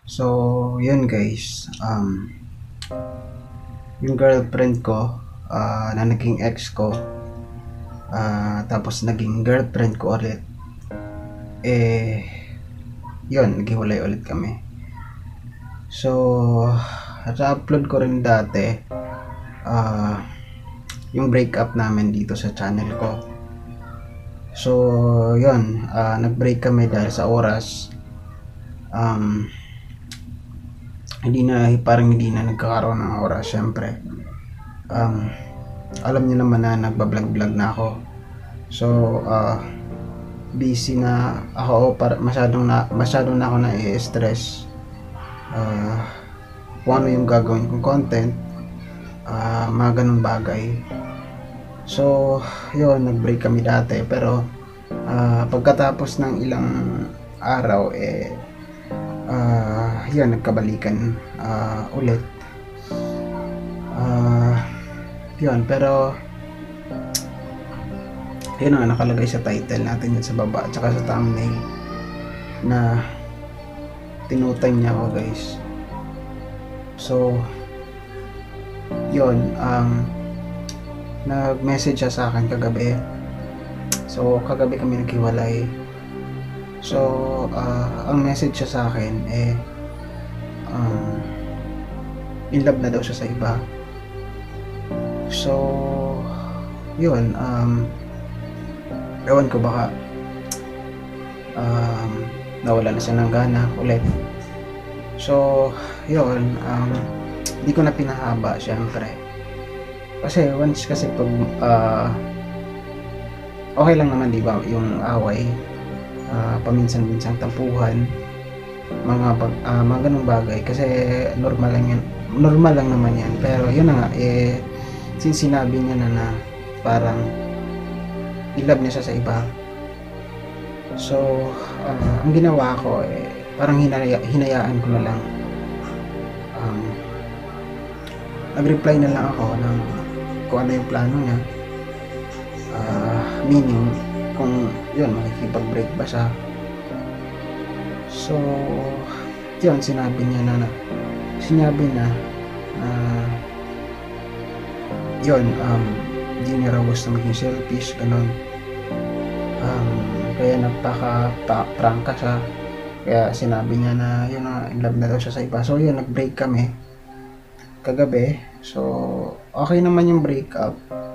So, yun guys, yung girlfriend ko, na naging ex ko, tapos naging girlfriend ko ulit, eh, yun, naghiwalay ulit kami. So, sa-upload ko rin dati, yung breakup namin dito sa channel ko. So, yun, nag-break kami dahil sa oras. Parang hindi na nagkakaroon ng oras, syempre. Alam niyo naman na nagbablog-vlog na ako. So, busy na ako, masyadong na ako na-stress. Kung ano yung gagawin kong content, mga ganung bagay. So, yun, nag-break kami dati, pero pagkatapos ng ilang araw, yun, nagkabalikan ulit. Yun, pero yun nga, nakalagay sa title natin yun sa baba at saka sa thumbnail na tinutime niya ako guys. So yun, nag-message siya sa akin kagabi. So kagabi kami naghiwalay. So ang message siya sa akin in love na daw siya sa iba. So yun, ewan ko, baka nawala na siya ng gana ulit. So yun, hindi ko na pinahaba syempre, kasi once kasi pag okay lang naman, di ba, yung away, paminsan-minsang tampuhan, mga ganung bagay, kasi normal lang naman yan. Pero yun na nga, since sinabi niya na parang i-love niya siya sa iba, so ang ginawa ko, parang hinayaan ko na lang. Nag-reply na lang ako ng kung ano yung plano niya, meaning kung yun, makikipag-break ba siya. So yun, sinabi na yun, hindi niya raw gusto maging selfish, ganun. Kaya nagpaka-prangka siya, kaya sinabi niya na yun, in love na daw siya sa iba. So yun, nag-break kami kagabi. So okay naman yung breakup,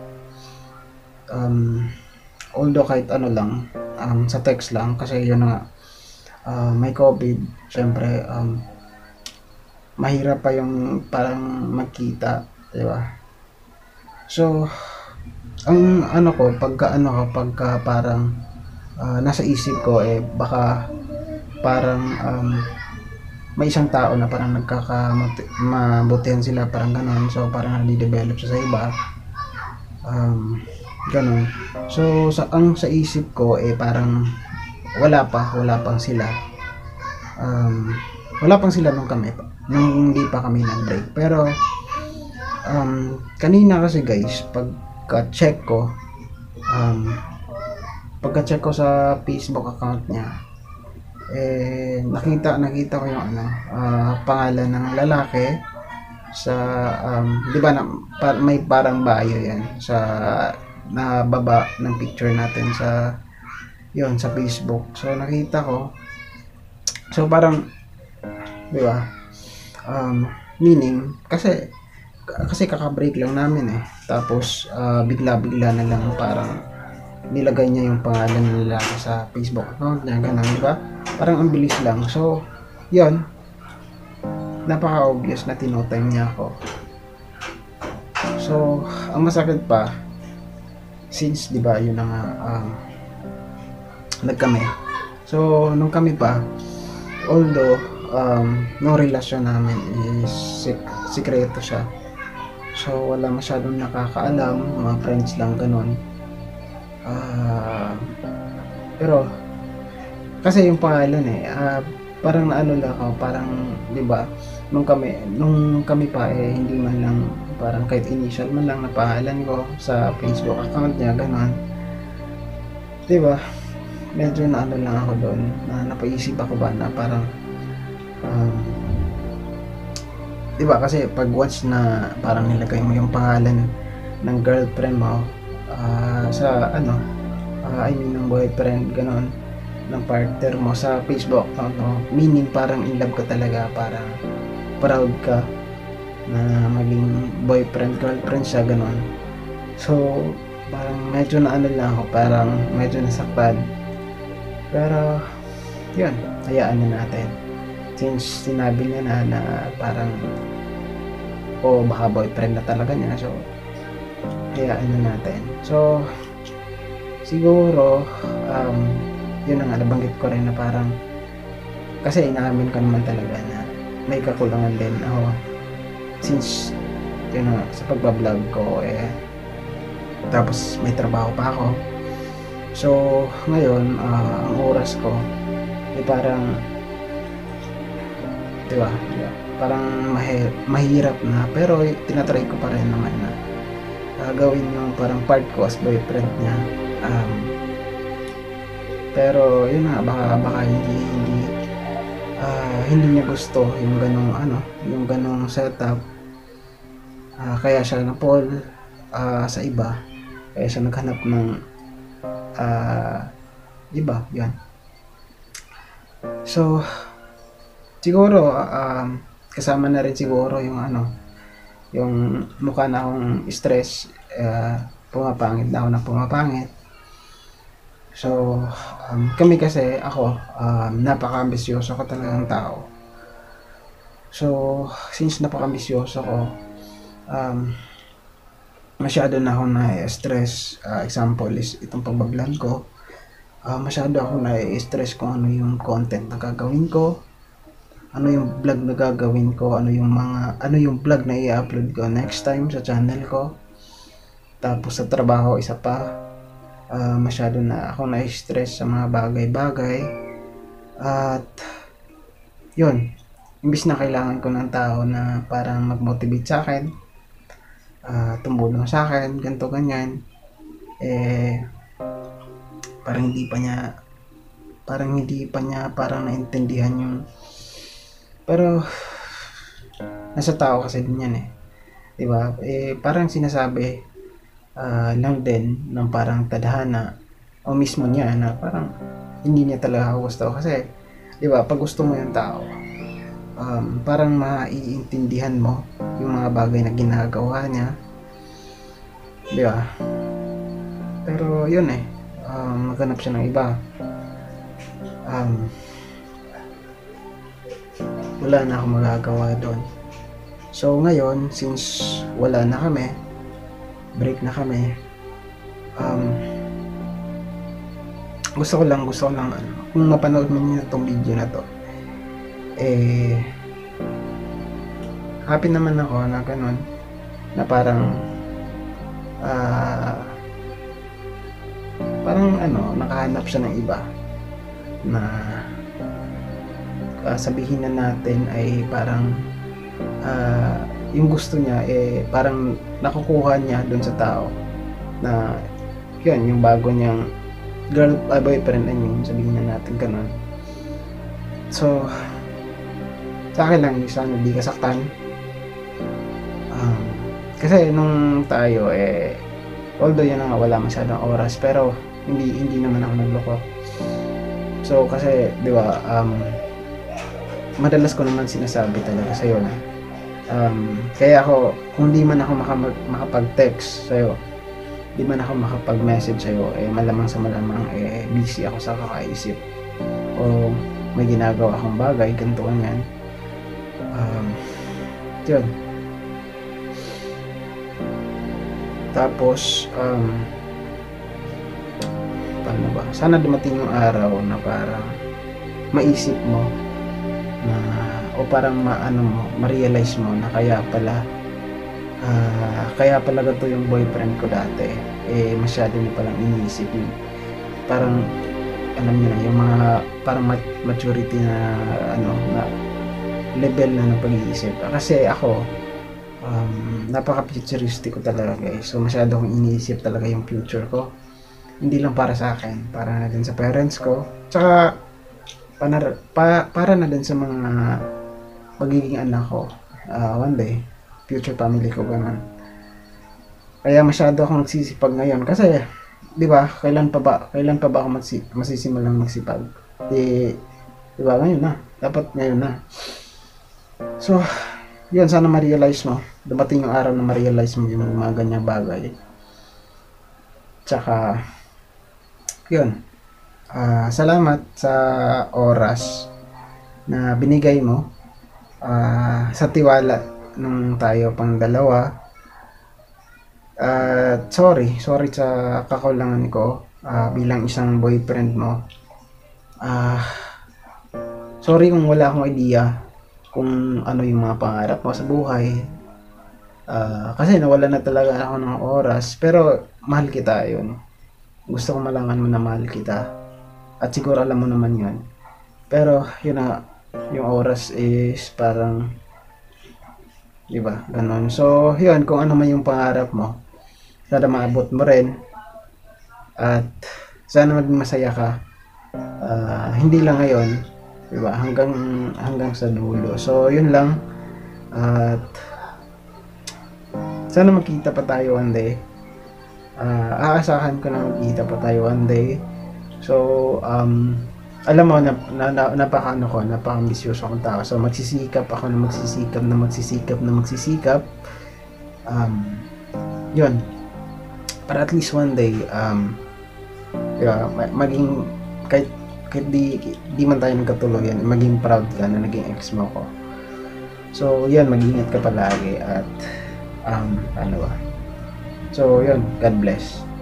although kahit ano lang, sa text lang, kasi yun nga, may COVID, syempre, mahirap pa yung parang magkita, di ba? So ang ano ko, pagka parang nasa isip ko, baka parang may isang tao na parang mabutihan sila, parang ganon. So parang nade-develop siya sa iba, ganon. So sa isip ko, parang wala pang sila, nung hindi pa kami nag-break. Pero kanina kasi guys, pagka-check ko sa Facebook account niya, nakita ko yung pangalan ng lalaki sa di ba, may parang bio yan sa baba ng picture natin sa Facebook. So nakita ko, so parang, di ba, meaning kasi kaka-break lang namin, tapos bigla na lang parang nilagay niya yung pangalan ng lalaki sa Facebook account niya, ganun, di ba? Parang ang bilis lang. So yun, napaka-obvious na tinotime niya ako. So ang masakit pa, since di ba yun na nga, nagkami. So nung kami pa, although no relasyon namin is sikreto siya, so wala masyadong nakakaalam, mga friends lang, ganun. Pero kasi yung pangalan, parang naano lang ako, parang di ba, nung kami pa, hindi man lang, parang kahit initial man lang na pangalan ko sa Facebook account niya, ganun, di ba, medyo naano lang ako doon, na napaisip ako ba na parang diba kasi pag once na parang nilagay mo yung pangalan ng girlfriend mo sa ano, I mean ng boyfriend, ganon, ng partner mo sa Facebook, no? Meaning parang in love ka talaga, parang proud ka na maging boyfriend, girlfriend siya, ganon. So, parang medyo na ano lang ako, parang medyo nasaktan. Pero, yun, hayaan na natin. Since sinabi niya na parang, baka boyfriend na talaga niya, so, hayaan na natin. So, siguro, yun na nga, nabanggit ko rin na parang, kasi inaamin ko naman talaga na may kakulangan din ako. Since, yun na, sa pagbablog ko, tapos may trabaho pa ako. So, ngayon, ang oras ko, parang, diba, parang mahirap na, pero tinatry ko pa rin naman na gawin yung parang part ko as boyfriend niya. Pero yun na, baka hindi niya gusto yung ganong setup. Kaya siya na-fall sa iba, kaya siya naghanap ng iba, yan. So siguro kasama na rin siguro yung yung mukha na akong stress, pumapangit na ako ng pumapangit. So kami kasi ako, napaka-ambisyoso ko talagang tao. So since napaka-ambisyoso ko, masyado na ako na-stress. Example is itong pagbablog ko, masyado ako na-stress kung ano yung content na gagawin ko, ano yung vlog na gagawin ko, ano yung vlog na i-upload ko next time sa channel ko. Tapos sa trabaho, isa pa, masyado na ako na-stress sa mga bagay-bagay. At yun, imbis na kailangan ko ng tao na parang mag-motivate sa akin, tumulong sa akin, ganito ganyan, parang hindi pa niya parang naintindihan yung, pero nasa tao kasi din yan, diba? Parang sinasabi lang din ng parang tadhana o mismo niya na parang hindi niya talaga ako gusto, kasi diba, pag gusto mo yung tao, parang maiintindihan mo yung mga bagay na ginagawa niya, diba? Pero yun, maghanap siya ng iba. Wala na akong magagawa doon. So ngayon, since wala na kami, break na kami, gusto ko lang kung mapanood mo niyo itong video na to, happy naman ako na ganun, na parang nakahanap siya ng iba na sabihin na natin ay parang yung gusto niya, parang nakukuha niya dun sa tao na yun, yung bago niyang boyfriend, I mean, sabihin na natin ganun. So sa akin lang, sana di kasaktan, kasi nung tayo, although yun nga, wala masyadong oras, pero hindi naman ako nagloko. So kasi di ba, madalas ko naman sinasabi talaga sa'yo na kaya ako, kung di man ako makapag-text sa'yo, di man ako makapag-message sa'yo, malamang sa malamang busy ako sa kakaisip o may ginagawa akong bagay, ganito ganyan. Yun. Tapos paano ba, sana dumating yung araw na parang maisip mo na, o parang ma-realize mo na kaya pala ganito yung boyfriend ko dati, masyado niya palang iniisip niya, parang alam niyo na yung mga parang maturity na na level na ng pag-iisip. Kasi ako, napaka-futuristic ko talaga, guys. So masyado akong iniisip talaga yung future ko, hindi lang para sa akin, para na din sa parents ko, tsaka para na din sa mga magiging anak ko. one day, future family ko, ganun. Kaya masyado akong nagsisipag ngayon kasi, 'di ba? Kailan pa ba ako masisimulang magsipag? Di, 'di ba? Ngayon na. Dapat ngayon na. So, 'yun sana ma-realize mo. Dumating yung araw na ma-realize mo yung mga ganyang bagay. Tsaka, 'yun. Salamat sa oras na binigay mo, sa tiwala nung tayo pang dalawa. At sorry sa kakulangan ko, bilang isang boyfriend mo. Ah, Sorry kung wala akong idea kung ano yung mga pangarap mo sa buhay. Kasi nawala na talaga ako ng oras, pero mahal kita, yun. Gusto ko malaman mo na mahal kita. At siguro alam mo naman yun. Pero yun na, yung oras is parang, di ba, ganon. So, yun, kung ano man yung pangarap mo, sana maabot mo rin. At sana maging masaya ka. Hindi lang ngayon, di ba, hanggang sa dulo. So, yun lang. At sana magkita pa tayo one day. Aasahan ko na magkita pa tayo one day. So, alam mo, napaka-ambisyoso akong tao. So, magsisikap ako na magsisikap. Yun. Para at least one day, diba, maging, kahit di man tayo nagkatuluyan, maging proud ka na naging ex mo ko. So, yun, mag-ingat ka palagi at, ano ba? So, yun, God bless.